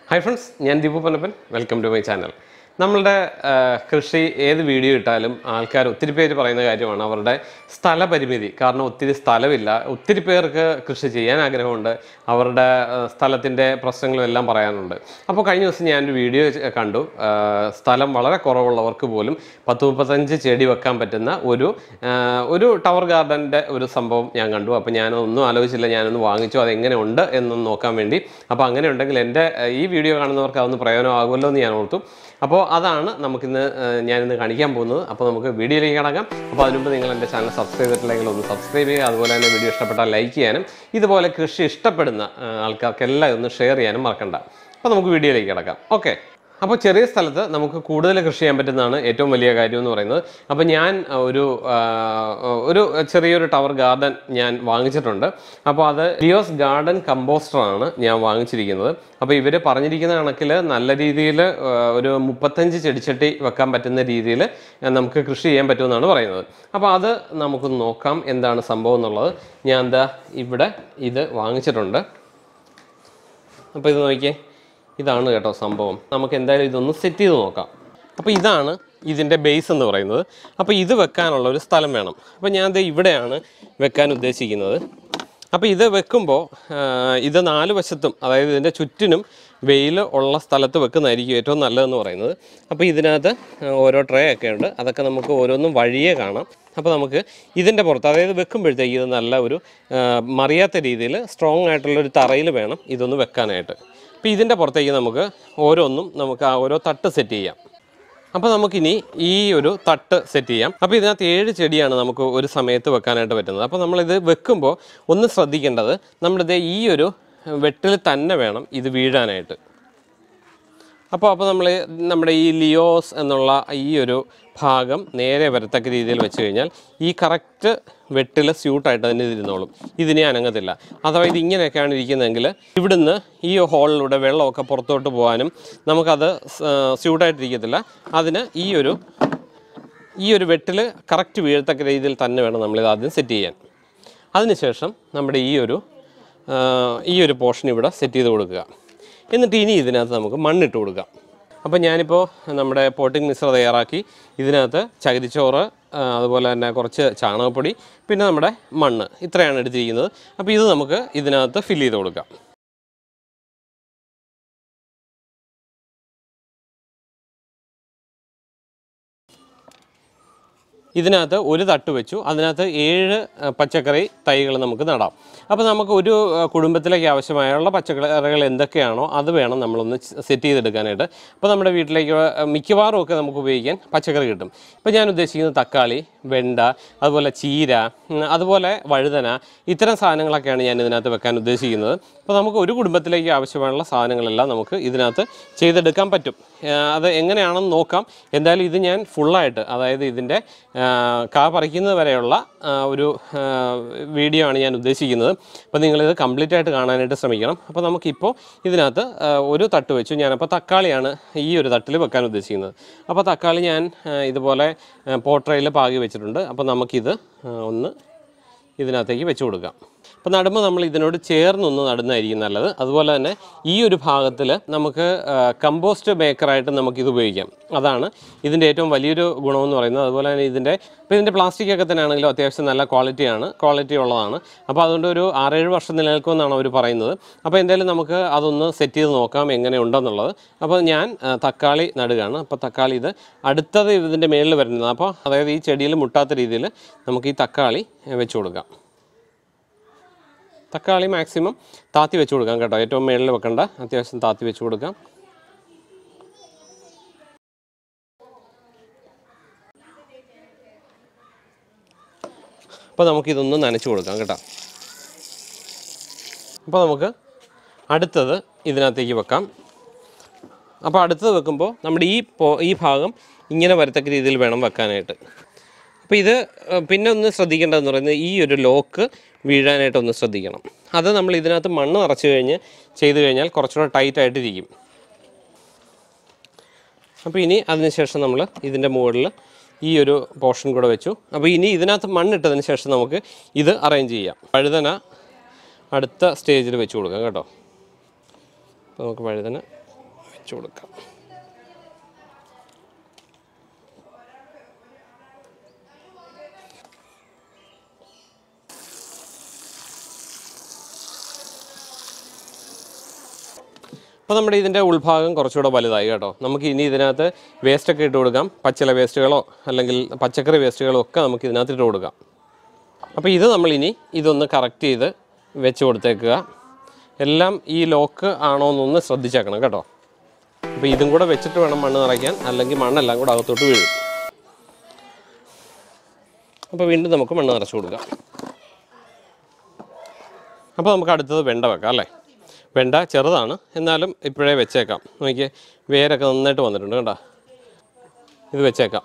Hi friends, I am Deepu. Welcome to my channel. നമ്മളുടെ കൃഷി ഏത് വീഡിയോ ഇട്ടാലും ആൾക്കാർ ഒത്തിരി പേര് പറയുന്ന കാര്യമാണ് അവരുടെ സ്ഥലപരിമിതി. കാരണം ഒത്തിരി സ്ഥലമില്ല, ഒത്തിരി പേർക്ക് കൃഷി ചെയ്യാൻ ആഗ്രഹമുണ്ട്, അവരുടെ സ്ഥലത്തിൻ്റെ പ്രശ്നങ്ങളും എല്ലാം പറയാനുണ്ട്. അപ്പോൾ കഴിഞ്ഞ ദിവസം ഞാനൊരു വീഡിയോ കണ്ടു. സ്ഥലം വളരെ കുറവുള്ളവർക്ക് പോലും 10-35 ചെടി വെക്കാൻ പറ്റുന്ന ഒരു ടവർ ഗാർഡൻ്റെ ഒരു സംഭവം ഞാൻ കണ്ടു. അപ്പോൾ ഞാനൊന്നും ആലോചിച്ചില്ല, ഞാനൊന്ന് വാങ്ങിച്ചു, അതെങ്ങനെ ഉണ്ട് എന്നൊന്ന് നോക്കാൻ വേണ്ടി. അപ്പോൾ അങ്ങനെ ഉണ്ടെങ്കിൽ എൻ്റെ ഈ വീഡിയോ കാണുന്നവർക്ക് അതൊന്ന് പ്രയോജനമാകുമല്ലോ എന്ന് ഞാൻ ഓർത്തു. അപ്പോൾ അതാണ് ഞാനിന്ന് കാണിക്കാൻ പോകുന്നത്. അപ്പോൾ നമുക്ക് വീഡിയോയിലേക്ക് കടക്കാം. അപ്പോൾ അതിനുമുമ്പ് നിങ്ങൾ എൻ്റെ ചാനൽ സബ്സ്ക്രൈബ് ചെയ്തിട്ടില്ലെങ്കിൽ ഒന്ന് സബ്സ്ക്രൈബ് ചെയ്യുക. അതുപോലെ തന്നെ വീഡിയോ ഇഷ്ടപ്പെട്ടാൽ ലൈക്ക് ചെയ്യാനും ഇതുപോലെ കൃഷി ഇഷ്ടപ്പെടുന്ന ആൾക്കാർക്കെല്ലാം ഒന്ന് ഷെയർ ചെയ്യാനും മറക്കണ്ട. അപ്പോൾ നമുക്ക് വീഡിയോയിലേക്ക് കടക്കാം. ഓക്കെ, അപ്പോൾ ചെറിയ സ്ഥലത്ത് നമുക്ക് കൂടുതൽ കൃഷി ചെയ്യാൻ പറ്റുന്നതാണ് ഏറ്റവും വലിയ കാര്യം എന്ന് പറയുന്നത്. അപ്പോൾ ഞാൻ ഒരു ചെറിയൊരു ടവർ ഗാർഡൻ ഞാൻ വാങ്ങിച്ചിട്ടുണ്ട്. അപ്പോൾ അത് ലിയോസ് ഗാർഡൻ കമ്പോസ്റ്ററാണ് ഞാൻ വാങ്ങിച്ചിരിക്കുന്നത്. അപ്പോൾ ഇവർ പറഞ്ഞിരിക്കുന്ന കണക്കിൽ നല്ല രീതിയിൽ ഒരു 35 ചെടിച്ചട്ടി വെക്കാൻ പറ്റുന്ന രീതിയിൽ നമുക്ക് കൃഷി ചെയ്യാൻ പറ്റുമെന്നാണ് പറയുന്നത്. അപ്പോൾ അത് നമുക്ക് നോക്കാം എന്താണ് സംഭവം എന്നുള്ളത്. ഞാൻ ഇവിടെ ഇത് വാങ്ങിച്ചിട്ടുണ്ട്. അപ്പോൾ ഇത് നോക്കിയേ, ഇതാണ് കേട്ടോ സംഭവം. നമുക്ക് എന്തായാലും ഇതൊന്ന് സെറ്റ് ചെയ്ത് നോക്കാം. അപ്പോൾ ഇതാണ് ഇതിൻ്റെ ബേസ് എന്ന് പറയുന്നത്. അപ്പോൾ ഇത് വെക്കാനുള്ള ഒരു സ്ഥലം വേണം. അപ്പോൾ ഞാൻ ഇവിടെയാണ് വെക്കാൻ ഉദ്ദേശിക്കുന്നത്. അപ്പോൾ ഇത് വെക്കുമ്പോൾ ഇത് 4 വശത്തും, അതായത് ഇതിൻ്റെ ചുറ്റിനും വെയിൽ ഉള്ള സ്ഥലത്ത് വെക്കുന്നതായിരിക്കും ഏറ്റവും നല്ലതെന്ന് പറയുന്നത്. അപ്പോൾ ഇതിനകത്ത് ഓരോ ട്രേ ഒക്കെ ഉണ്ട്, അതൊക്കെ നമുക്ക് ഓരോന്നും വഴിയേ കാണാം. അപ്പോൾ നമുക്ക് ഇതിൻ്റെ പുറത്ത്, അതായത് വെക്കുമ്പോഴത്തേക്ക് ഇത് നല്ല ഒരു മറിയാത്ത രീതിയിൽ സ്ട്രോങ് ആയിട്ടുള്ളൊരു തറയിൽ വേണം ഇതൊന്ന് വെക്കാനായിട്ട്. അപ്പോൾ ഇതിൻ്റെ പുറത്തേക്ക് നമുക്ക് ആ ഓരോ തട്ട് സെറ്റ് ചെയ്യാം. അപ്പോൾ നമുക്കിനി ഈ ഒരു തട്ട് സെറ്റ് ചെയ്യാം. അപ്പോൾ ഇതിനകത്ത് 7 ചെടിയാണ് നമുക്ക് ഒരു സമയത്ത് വെക്കാനായിട്ട് പറ്റുന്നത്. അപ്പോൾ നമ്മളിത് വെക്കുമ്പോൾ ഒന്ന് ശ്രദ്ധിക്കേണ്ടത്, നമ്മളിത് ഈ ഒരു വെട്ടിൽ തന്നെ വേണം ഇത് വീഴാനായിട്ട്. അപ്പോൾ നമ്മുടെ ഈ ലിയോസ് എന്നുള്ള ഈ ഒരു ഭാഗം നേരെ വരത്തക്ക രീതിയിൽ വെച്ച് കഴിഞ്ഞാൽ ഈ കറക്റ്റ് വെട്ടിൽ സ്യൂട്ടായിട്ട് തന്നെ ഇരുന്നോളും, ഇതിനെ അനങ്ങത്തില്ല. അഥവാ ഇതിങ്ങനെയൊക്കെയാണ് ഇരിക്കുന്നതെങ്കിൽ ഇവിടുന്ന് ഈ ഹോളിലൂടെ വെള്ളമൊക്കെ പുറത്തോട്ട് പോകാനും നമുക്കത് സ്യൂട്ടായിട്ടിരിക്കത്തില്ല. അതിന് ഈ ഒരു വെട്ടിൽ കറക്റ്റ് വീഴത്തക്ക രീതിയിൽ തന്നെ വേണം നമ്മളിത് ആദ്യം സെറ്റ് ചെയ്യാൻ. അതിനുശേഷം നമ്മുടെ ഈ ഒരു പോർഷൻ ഇവിടെ സെറ്റ് ചെയ്ത് കൊടുക്കുക. എന്നിട്ട് ഇനി ഇതിനകത്ത് നമുക്ക് മണ്ണിട്ട് കൊടുക്കാം. അപ്പോൾ ഞാനിപ്പോൾ നമ്മുടെ പോട്ടിംഗ് മിശ്ര തയ്യാറാക്കി ഇതിനകത്ത് ചകിരിച്ചോറ്, അതുപോലെ തന്നെ കുറച്ച് ചാണകപ്പൊടി, പിന്നെ നമ്മുടെ മണ്ണ്, ഇത്രയാണ് എടുത്തിരിക്കുന്നത്. അപ്പോൾ ഇത് നമുക്ക് ഇതിനകത്ത് ഫില്ല് ചെയ്ത് കൊടുക്കാം. ഇതിനകത്ത് ഒരു തട്ട് വെച്ചു, അതിനകത്ത് 7 പച്ചക്കറി തൈകൾ നമുക്ക് നടാം. അപ്പോൾ നമുക്ക് ഒരു കുടുംബത്തിലേക്ക് ആവശ്യമായുള്ള പച്ചക്കറികൾ എന്തൊക്കെയാണോ അത് വേണം നമ്മളൊന്ന് സെറ്റ് ചെയ്തെടുക്കാനായിട്ട്. അപ്പോൾ നമ്മുടെ വീട്ടിലേക്ക് മിക്കവാറും ഒക്കെ നമുക്ക് ഉപയോഗിക്കാൻ പച്ചക്കറി കിട്ടും. ഇപ്പോൾ ഞാൻ ഉദ്ദേശിക്കുന്നത് തക്കാളി, വെണ്ട, അതുപോലെ ചീര, അതുപോലെ വഴുതന, ഇത്തരം സാധനങ്ങളൊക്കെയാണ് ഞാൻ ഇതിനകത്ത് വെക്കാൻ ഉദ്ദേശിക്കുന്നത്. അപ്പോൾ നമുക്ക് ഒരു കുടുംബത്തിലേക്ക് ആവശ്യമായുള്ള സാധനങ്ങളെല്ലാം നമുക്ക് ഇതിനകത്ത് ചെയ്തെടുക്കാൻ പറ്റും. അത് എങ്ങനെയാണെന്ന് നോക്കാം. എന്തായാലും ഇത് ഞാൻ ഫുള്ളായിട്ട്, അതായത് ഇതിൻ്റെ കാ പറിക്കുന്നത് വരെയുള്ള ഒരു വീഡിയോ ആണ് ഞാൻ ഉദ്ദേശിക്കുന്നത്. അപ്പോൾ നിങ്ങളിത് കംപ്ലീറ്റ് ആയിട്ട് കാണാനായിട്ട് ശ്രമിക്കണം. അപ്പോൾ നമുക്കിപ്പോൾ ഇതിനകത്ത് ഒരു തട്ട് വെച്ചു. ഞാനപ്പോൾ തക്കാളിയാണ് ഈ ഒരു തട്ടിൽ വെക്കാൻ ഉദ്ദേശിക്കുന്നത്. അപ്പോൾ തക്കാളി ഞാൻ ഇതുപോലെ പോട്രയിൽ പാകി വെച്ചിട്ടുണ്ട്. അപ്പോൾ നമുക്കിത് ഒന്ന് ഇതിനകത്തേക്ക് വെച്ച് കൊടുക്കാം. അപ്പോൾ നടുമ്പോൾ നമ്മൾ ഇതിനോട് ചേർന്നൊന്ന് നടുന്നതായിരിക്കും നല്ലത്. അതുപോലെ തന്നെ ഈ ഒരു ഭാഗത്തിൽ നമുക്ക് കമ്പോസ്റ്റ് മേക്കറായിട്ട് നമുക്കിത് ഉപയോഗിക്കാം. അതാണ് ഇതിൻ്റെ ഏറ്റവും വലിയൊരു ഗുണമെന്ന് പറയുന്നത്. അതുപോലെ തന്നെ ഇതിൻ്റെ പ്ലാസ്റ്റിക്കൊക്കെ തന്നെ ആണെങ്കിലും അത്യാവശ്യം നല്ല ക്വാളിറ്റി ഉള്ളതാണ്. അപ്പോൾ അതുകൊണ്ട് ഒരു 6-7 വർഷം നിലനിൽക്കുമെന്നാണ് അവർ പറയുന്നത്. അപ്പോൾ എന്തായാലും നമുക്ക് അതൊന്ന് സെറ്റ് ചെയ്ത് നോക്കാം എങ്ങനെ ഉണ്ടെന്നുള്ളത്. അപ്പോൾ ഞാൻ തക്കാളി നടുകയാണ്. അപ്പോൾ തക്കാളി അടുത്തത് ഇതിൻ്റെ മേളിൽ വരുന്നത്. അപ്പോൾ അതായത് ഈ ചെടിയിൽ മുട്ടാത്ത രീതിയിൽ നമുക്ക് ഈ തക്കാളി വെച്ച് കൊടുക്കാം. തക്കാളി മാക്സിമം താത്തി വെച്ച് കൊടുക്കാം കേട്ടോ, ഏറ്റവും മേളിൽ വെക്കണ്ട, അത്യാവശ്യം താത്തി വെച്ച് കൊടുക്കാം. അപ്പോൾ നമുക്കിതൊന്ന് നനച്ച് കൊടുക്കാം കേട്ടോ. അപ്പോൾ നമുക്ക് അടുത്തത് ഇതിനകത്തേക്ക് വെക്കാം. അപ്പോൾ അടുത്തത് വെക്കുമ്പോൾ നമ്മുടെ ഈ ഭാഗം ഇങ്ങനെ വരത്തക്ക രീതിയിൽ വേണം വെക്കാനായിട്ട്. അപ്പോൾ ഇത് പിന്നെ ഒന്ന് ശ്രദ്ധിക്കേണ്ടതെന്ന് പറയുന്നത് ഈ ഒരു ലോക്ക് വീഴാനായിട്ടൊന്ന് ശ്രദ്ധിക്കണം. അത് നമ്മൾ ഇതിനകത്ത് മണ്ണ് നിറച്ച് ചെയ്ത് കഴിഞ്ഞാൽ കുറച്ചുകൂടെ ടൈറ്റായിട്ടിരിക്കും. അപ്പോൾ ഇനി അതിനുശേഷം നമ്മൾ ഇതിൻ്റെ മുകളിൽ ഈ ഒരു പോർഷൻ കൂടെ വെച്ചു. അപ്പോൾ ഇനി ഇതിനകത്ത് മണ്ണിട്ടതിന് ശേഷം നമുക്ക് ഇത് അറേഞ്ച് ചെയ്യാം. വഴുതന അടുത്ത സ്റ്റേജിൽ വെച്ച് കൊടുക്കാം കേട്ടോ. അപ്പോൾ നമുക്ക് വഴുതന വെച്ച് കൊടുക്കാം. അപ്പോൾ നമ്മുടെ ഇതിൻ്റെ ഉൾഭാഗം കുറച്ചുകൂടെ വലുതായി കേട്ടോ. നമുക്ക് ഇനി ഇതിനകത്ത് വേസ്റ്റൊക്കെ ഇട്ട് കൊടുക്കാം. പച്ചില വേസ്റ്റുകളോ അല്ലെങ്കിൽ പച്ചക്കറി വേസ്റ്റുകളോ ഒക്കെ നമുക്ക് ഇതിനകത്ത് ഇട്ട് കൊടുക്കാം. അപ്പോൾ ഇത് നമ്മളിനി ഇതൊന്ന് കറക്റ്റ് ചെയ്ത് വെച്ച് കൊടുത്തേക്കുക. എല്ലാം ഈ ലോക്ക് ആണോ എന്നൊന്ന് ശ്രദ്ധിച്ചേക്കണം കേട്ടോ. അപ്പോൾ ഇതും കൂടെ വെച്ചിട്ട് വേണം മണ്ണ് നിറയ്ക്കാൻ, അല്ലെങ്കിൽ മണ്ണെല്ലാം കൂടെ അകത്തോട്ട് വീഴും. അപ്പോൾ വീണ്ടും നമുക്ക് മണ്ണ് നിറച്ച് കൊടുക്കാം. അപ്പോൾ നമുക്ക് അടുത്തത് വെണ്ട വെക്കാം അല്ലേ. വെണ്ട ചെറുതാണ്, എന്നാലും ഇപ്പോഴേ വെച്ചേക്കാം. നോക്കിയേ, വേരൊക്കെ നന്നായിട്ട് വന്നിട്ടുണ്ട് കേട്ടോ. ഇത് വെച്ചേക്കാം.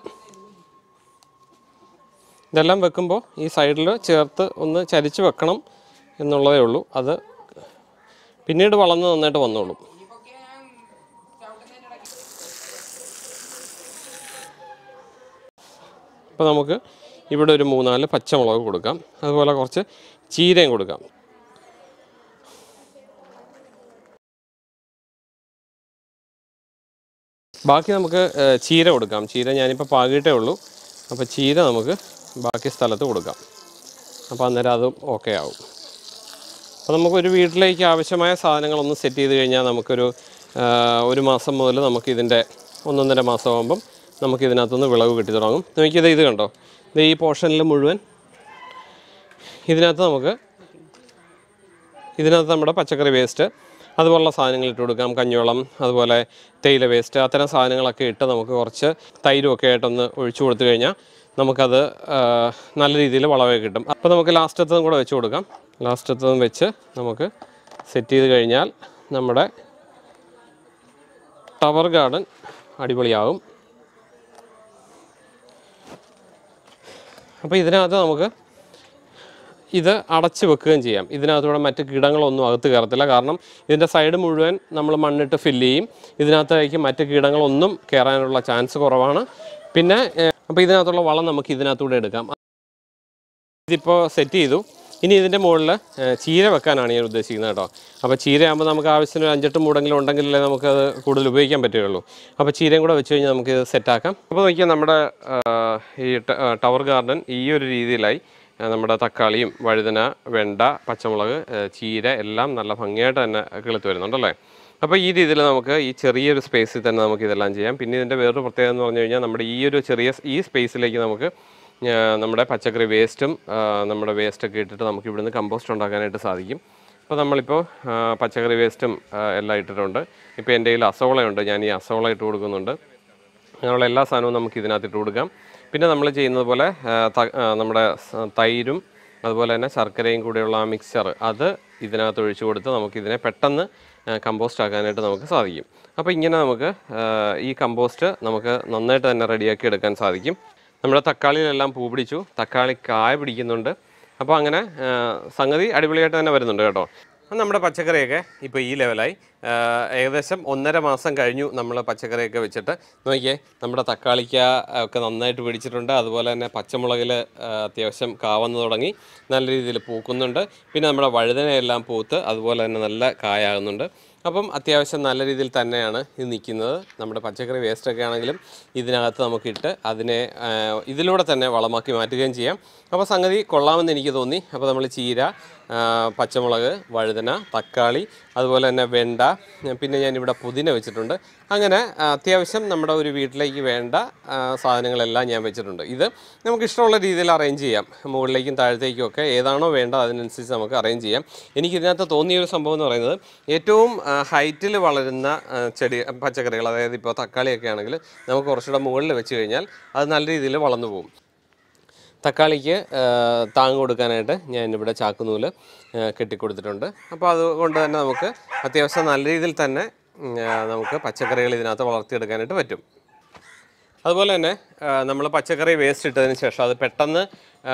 ഇതെല്ലാം വെക്കുമ്പോൾ ഈ സൈഡിൽ ചേർത്ത് ഒന്ന് ചരിച്ച് വെക്കണം എന്നുള്ളതേ ഉള്ളൂ. അത് പിന്നീട് വളർന്ന് നന്നായിട്ട് വന്നോളും. അപ്പോൾ നമുക്ക് ഇവിടെ ഒരു 3-4 പച്ചമുളക് കൊടുക്കാം. അതുപോലെ കുറച്ച് ചീരയും കൊടുക്കാം. ബാക്കി നമുക്ക് ചീര കൊടുക്കാം. ചീര ഞാനിപ്പോൾ പാകിയിട്ടേ ഉള്ളൂ. അപ്പോൾ ചീര നമുക്ക് ബാക്കി സ്ഥലത്ത് കൊടുക്കാം. അപ്പോൾ അന്നേരം അതും ഓക്കെ ആവും. അപ്പോൾ നമുക്കൊരു വീട്ടിലേക്ക് ആവശ്യമായ സാധനങ്ങളൊന്ന് സെറ്റ് ചെയ്ത് കഴിഞ്ഞാൽ നമുക്കൊരു 1 മാസം മുതൽ നമുക്കിതിൻ്റെ 1-1.5 മാസമാകുമ്പം നമുക്കിതിനകത്തുനിന്ന് വിളവ് കിട്ടി തുടങ്ങും. നോക്കിയത് ഇത് കണ്ടോ, ഇത് ഈ പോർഷനിൽ മുഴുവൻ ഇതിനകത്ത് നമ്മുടെ പച്ചക്കറി വേസ്റ്റ് അതുപോലുള്ള സാധനങ്ങൾ ഇട്ട് കൊടുക്കാം. കഞ്ഞിവെള്ളം, അതുപോലെ തേയില വേസ്റ്റ്, അത്തരം സാധനങ്ങളൊക്കെ ഇട്ട് നമുക്ക് കുറച്ച് തൈരുമൊക്കെ ആയിട്ടൊന്ന് ഒഴിച്ചു കൊടുത്തു കഴിഞ്ഞാൽ നമുക്കത് നല്ല രീതിയിൽ വളമൊക്കെ കിട്ടും. അപ്പോൾ നമുക്ക് ലാസ്റ്റത്തതും കൂടെ വെച്ച് കൊടുക്കാം. ലാസ്റ്റത്തതും വെച്ച് നമുക്ക് സെറ്റ് ചെയ്ത് കഴിഞ്ഞാൽ നമ്മുടെ ടവർ ഗാർഡൻ അടിപൊളിയാവും. അപ്പോൾ ഇതിനകത്ത് നമുക്ക് ഇത് അടച്ച് വെക്കുകയും ചെയ്യാം. ഇതിനകത്തൂടെ മറ്റ് കീടങ്ങളൊന്നും അകത്ത് കയറത്തില്ല. കാരണം ഇതിൻ്റെ സൈഡ് മുഴുവൻ നമ്മൾ മണ്ണിട്ട് ഫില്ല് ചെയ്യും. ഇതിനകത്തേക്ക് മറ്റ് കീടങ്ങളൊന്നും കയറാനുള്ള ചാൻസ് കുറവാണ്. പിന്നെ അപ്പോൾ ഇതിനകത്തുള്ള വളം നമുക്ക് ഇതിനകത്തൂടെ എടുക്കാം. ഇതിപ്പോൾ സെറ്റ് ചെയ്തു. ഇനി ഇതിൻ്റെ മുകളിൽ ചീര വെക്കാനാണ് ഞാൻ ഉദ്ദേശിക്കുന്നത് കേട്ടോ. അപ്പോൾ ചീരയാകുമ്പോൾ നമുക്ക് ആവശ്യത്തിന് 5-8 മൂടെങ്കിലും ഉണ്ടെങ്കിലല്ലേ നമുക്കത് കൂടുതൽ ഉപയോഗിക്കാൻ പറ്റുകയുള്ളൂ. അപ്പോൾ ചീരയും കൂടെ വെച്ച് കഴിഞ്ഞാൽ നമുക്കിത് സെറ്റാക്കാം. അപ്പോൾ നോക്കിയാൽ നമ്മുടെ ഈ ടവർ ഗാർഡൻ ഈ ഒരു രീതിയിലായി. നമ്മുടെ തക്കാളിയും വഴുതന, വെണ്ട, പച്ചമുളക്, ചീര എല്ലാം നല്ല ഭംഗിയായിട്ട് തന്നെ കിളുത്ത് വരുന്നുണ്ടല്ലേ. അപ്പോൾ ഈ രീതിയിൽ നമുക്ക് ഈ ചെറിയൊരു സ്പേസിൽ തന്നെ നമുക്ക് ഇതെല്ലാം ചെയ്യാം. പിന്നെ ഇതിൻ്റെ വേറൊരു പ്രത്യേകത എന്ന് പറഞ്ഞു കഴിഞ്ഞാൽ നമ്മുടെ ഈ ഒരു ചെറിയ ഈ സ്പേസിലേക്ക് നമുക്ക് നമ്മുടെ പച്ചക്കറി വേസ്റ്റും നമ്മുടെ വേസ്റ്റൊക്കെ ഇട്ടിട്ട് നമുക്ക് ഇവിടുന്ന് കമ്പോസ്റ്റ് ഉണ്ടാക്കാനായിട്ട് സാധിക്കും. അപ്പോൾ നമ്മളിപ്പോൾ പച്ചക്കറി വേസ്റ്റും എല്ലാം ഇട്ടിട്ടുണ്ട്. ഇപ്പോൾ എൻ്റെ കയ്യിൽ അസോളയുണ്ട്, ഞാൻ ഈ അസോള ഇട്ട് കൊടുക്കുന്നുണ്ട്. അങ്ങനെയുള്ള എല്ലാ സാധനവും നമുക്ക് ഇതിനകത്ത് ഇട്ട് കൊടുക്കാം. പിന്നെ നമ്മൾ ചെയ്യുന്നത് പോലെ നമ്മുടെ തൈരും അതുപോലെ തന്നെ ശർക്കരയും കൂടെയുള്ള ആ മിക്സ്ചർ അത് ഇതിനകത്ത് ഒഴിച്ചു കൊടുത്ത് നമുക്കിതിനെ പെട്ടെന്ന് കമ്പോസ്റ്റ് ആക്കാനായിട്ട് നമുക്ക് സാധിക്കും. അപ്പോൾ ഇങ്ങനെ നമുക്ക് ഈ കമ്പോസ്റ്റ് നമുക്ക് നന്നായിട്ട് തന്നെ റെഡിയാക്കി എടുക്കാൻ സാധിക്കും. നമ്മുടെ തക്കാളിയിലെല്ലാം പൂ പിടിച്ചു, തക്കാളി കായ പിടിക്കുന്നുണ്ട്. അപ്പോൾ അങ്ങനെ സംഗതി അടിപൊളിയായിട്ട് തന്നെ വരുന്നുണ്ട് കേട്ടോ. നമ്മുടെ പച്ചക്കറിയൊക്കെ ഇപ്പോൾ ഈ ലെവലായി. ഏകദേശം 1.5 മാസം കഴിഞ്ഞു നമ്മൾ പച്ചക്കറിയൊക്കെ വെച്ചിട്ട്. നോക്കിയേ, നമ്മുടെ തക്കാളിക്ക ഒക്കെ നന്നായിട്ട് പിടിച്ചിട്ടുണ്ട്. അതുപോലെ തന്നെ പച്ചമുളകിൽ അത്യാവശ്യം കാവന്ന് തുടങ്ങി, നല്ല രീതിയിൽ പൂക്കുന്നുണ്ട്. പിന്നെ നമ്മുടെ വഴുതനയെല്ലാം പൂത്ത് അതുപോലെ തന്നെ നല്ല കായാകുന്നുണ്ട്. അപ്പം അത്യാവശ്യം നല്ല രീതിയിൽ തന്നെയാണ് ഇത് നിൽക്കുന്നത്. നമ്മുടെ പച്ചക്കറി വേസ്റ്റൊക്കെ ആണെങ്കിലും ഇതിനകത്ത് നമുക്കിട്ട് അതിനെ ഇതിലൂടെ തന്നെ വളമാക്കി മാറ്റുകയും ചെയ്യാം. അപ്പോൾ സംഗതി കൊള്ളാമെന്ന് എനിക്ക് തോന്നി. അപ്പോൾ നമ്മൾ ചീര, പച്ചമുളക്, വഴുതന, തക്കാളി, അതുപോലെ തന്നെ വെണ്ട, പിന്നെ ഞാനിവിടെ പുതിന വെച്ചിട്ടുണ്ട്. അങ്ങനെ അത്യാവശ്യം നമ്മുടെ ഒരു വീട്ടിലേക്ക് വേണ്ട സാധനങ്ങളെല്ലാം ഞാൻ വെച്ചിട്ടുണ്ട്. ഇത് നമുക്ക് ഇഷ്ടമുള്ള രീതിയിൽ അറേഞ്ച് ചെയ്യാം. മുകളിലേക്കും താഴത്തേക്കും ഒക്കെ ഏതാണോ വേണ്ട അതിനനുസരിച്ച് നമുക്ക് അറേഞ്ച് ചെയ്യാം. എനിക്കിതിനകത്ത് തോന്നിയൊരു സംഭവം എന്ന് പറയുന്നത്, ഏറ്റവും ഹൈറ്റിൽ വളരുന്ന പച്ചക്കറികൾ, അതായത് ഇപ്പോൾ തക്കാളിയൊക്കെ ആണെങ്കിൽ നമുക്ക് കുറച്ചുകൂടെ മുകളിൽ വെച്ച് കഴിഞ്ഞാൽ അത് നല്ല രീതിയിൽ വളർന്നു പോകും. തക്കാളിക്ക് താങ്ങ് കൊടുക്കാനായിട്ട് ഞാനിവിടെ ചാക്കുനൂല് കെട്ടിക്കൊടുത്തിട്ടുണ്ട്. അപ്പോൾ അതുകൊണ്ട് തന്നെ നമുക്ക് അത്യാവശ്യം നല്ല രീതിയിൽ തന്നെ നമുക്ക് പച്ചക്കറികൾ ഇതിനകത്ത് വളർത്തിയെടുക്കാനായിട്ട് പറ്റും. അതുപോലെ തന്നെ നമ്മൾ പച്ചക്കറി വേസ്റ്റ് ഇട്ടതിന് ശേഷം അത് പെട്ടെന്ന്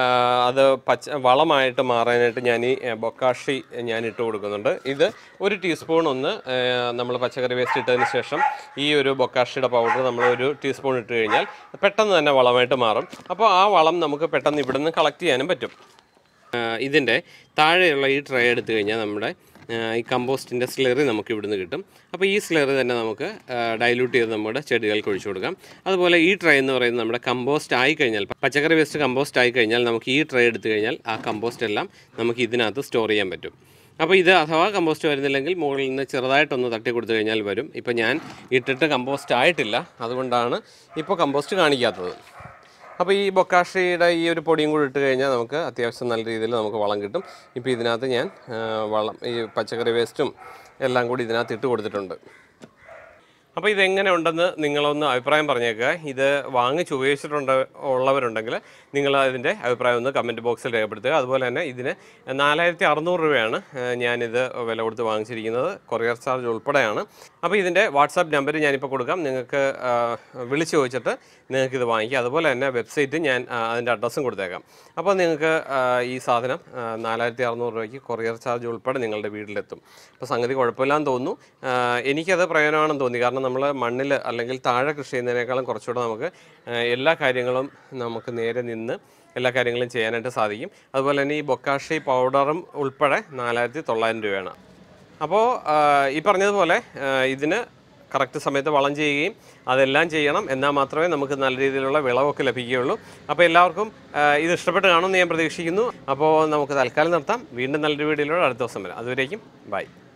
അത് വളമായിട്ട് മാറാനായിട്ട് ഞാൻ ഈ ബൊക്കാഷി ഞാൻ ഇട്ട് കൊടുക്കുന്നുണ്ട്. ഇത് 1 ടീസ്പൂൺ നമ്മൾ പച്ചക്കറി വേസ്റ്റ് ഇട്ടതിന് ശേഷം ഈ ഒരു ബൊക്കാഷിയുടെ പൗഡർ നമ്മൾ 1 ടീസ്പൂൺ ഇട്ട് കഴിഞ്ഞാൽ പെട്ടെന്ന് തന്നെ വളമായിട്ട് മാറും. അപ്പോൾ ആ വളം നമുക്ക് പെട്ടെന്ന് ഇവിടുന്ന് കളക്ട് ചെയ്യാനും പറ്റും. ഇതിൻ്റെ താഴെയുള്ള ഈ ട്രേ എടുത്തു കഴിഞ്ഞാൽ നമ്മുടെ ഈ കമ്പോസ്റ്റിൻ്റെ സ്ലറി നമുക്ക് ഇവിടുന്ന് കിട്ടും. അപ്പോൾ ഈ സ്ലറി തന്നെ നമുക്ക് ഡൈല്യൂട്ട് ചെയ്ത് നമ്മുടെ ചെടികൾക്ക് ഒഴിച്ചു കൊടുക്കാം. അതുപോലെ ഈ ട്രേ എന്ന് പറയുന്നത് നമ്മുടെ കമ്പോസ്റ്റ് ആയി കഴിഞ്ഞാൽ, പച്ചക്കറി വേസ്റ്റ് കമ്പോസ്റ്റ് ആയി കഴിഞ്ഞാൽ നമുക്ക് ഈ ട്രേ എടുത്തു കഴിഞ്ഞാൽ ആ കമ്പോസ്റ്റ് എല്ലാം നമുക്ക് ഇതിനകത്ത് സ്റ്റോർ ചെയ്യാൻ പറ്റും. അപ്പോൾ ഇത് അഥവാ കമ്പോസ്റ്റ് വരുന്നില്ലെങ്കിൽ മുകളിൽ നിന്ന് ചെറുതായിട്ടൊന്ന് തട്ടി കൊടുത്തു കഴിഞ്ഞാൽ വരും. ഇപ്പോൾ ഞാൻ ഇട്ടിട്ട് കമ്പോസ്റ്റ് ആയിട്ടില്ല, അതുകൊണ്ടാണ് ഇപ്പോൾ കമ്പോസ്റ്റ് കാണിക്കാത്തത്. അപ്പോൾ ഈ ബൊക്കാഷിയുടെ ഈ ഒരു പൊടിയും കൂടി ഇട്ട് കഴിഞ്ഞാൽ നമുക്ക് അത്യാവശ്യം നല്ല രീതിയിൽ നമുക്ക് വളം കിട്ടും. ഇപ്പോൾ ഇതിനകത്ത് ഞാൻ ഈ പച്ചക്കറി വേസ്റ്റും എല്ലാം കൂടി ഇതിനകത്ത് ഇട്ട് കൊടുത്തിട്ടുണ്ട്. അപ്പോൾ ഇതെങ്ങനെ ഉണ്ടെന്ന് നിങ്ങളൊന്ന് അഭിപ്രായം പറഞ്ഞേക്കുക. ഇത് വാങ്ങിച്ച് ഉള്ളവരുണ്ടെങ്കിൽ നിങ്ങൾ അതിൻ്റെ അഭിപ്രായം ഒന്ന് കമൻറ്റ് ബോക്സിൽ രേഖപ്പെടുത്തുക. അതുപോലെ തന്നെ ഇതിന് 4600 രൂപയാണ് ഞാനിത് വില കൊടുത്ത് വാങ്ങിച്ചിരിക്കുന്നത്, കൊറിയർ ചാർജ് ഉൾപ്പെടെയാണ്. അപ്പോൾ ഇതിൻ്റെ വാട്സാപ്പ് നമ്പർ ഞാനിപ്പോൾ കൊടുക്കാം, നിങ്ങൾക്ക് വിളിച്ച് ചോദിച്ചിട്ട് നിങ്ങൾക്കിത് വാങ്ങിക്കാം. അതുപോലെ തന്നെ വെബ്സൈറ്റ് ഞാൻ അതിൻ്റെ അഡ്രസ്സും കൊടുത്തേക്കാം. അപ്പോൾ നിങ്ങൾക്ക് ഈ സാധനം 4600 രൂപയ്ക്ക് കൊറിയർ ചാർജ് ഉൾപ്പെടെ നിങ്ങളുടെ വീട്ടിലെത്തും. അപ്പോൾ സംഗതി കുഴപ്പമില്ലാന്ന് തോന്നുന്നു. എനിക്കത് പ്രയോജനമാണെന്ന് തോന്നി. കാരണം നമ്മൾ മണ്ണിൽ അല്ലെങ്കിൽ താഴെ കൃഷി ചെയ്യുന്നതിനേക്കാളും കുറച്ചുകൂടെ നമുക്ക് എല്ലാ കാര്യങ്ങളും നമുക്ക് നേരെ നിന്ന് എല്ലാ കാര്യങ്ങളും ചെയ്യാനായിട്ട് സാധിക്കും. അതുപോലെ തന്നെ ഈ ബൊക്കാഷി പൗഡറും ഉൾപ്പെടെ 4900 രൂപയാണ്. അപ്പോൾ ഈ പറഞ്ഞതുപോലെ ഇതിന് കറക്റ്റ് സമയത്ത് വളം ചെയ്യുകയും അതെല്ലാം ചെയ്യണം, എന്നാൽ മാത്രമേ നമുക്ക് നല്ല രീതിയിലുള്ള വിളവൊക്കെ ലഭിക്കുകയുള്ളൂ. അപ്പോൾ എല്ലാവർക്കും ഇത് ഇഷ്ടപ്പെട്ട് കാണുമെന്ന് ഞാൻ പ്രതീക്ഷിക്കുന്നു. അപ്പോൾ നമുക്ക് തൽക്കാലം നിർത്താം. വീണ്ടും നല്ലൊരു വീഡിയോയിലൂടെ അടുത്ത ദിവസം വരാം. അതുവരേക്കും ബൈ.